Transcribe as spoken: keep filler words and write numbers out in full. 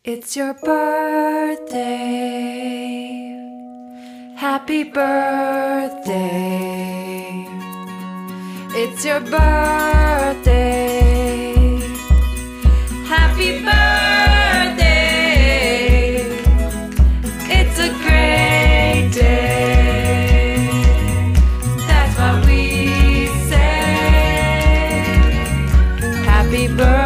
It's your birthday. Happy birthday. It's your birthday. Happy birthday. It's a great day. That's what we say. Happy birthday.